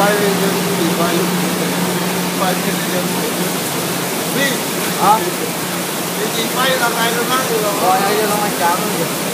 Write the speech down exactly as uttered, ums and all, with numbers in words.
bay lên cho bị bay bay trên lên vì hả thì chị bay là ngày nó mang được rồi rồi ai cho nó ăn cháo luôn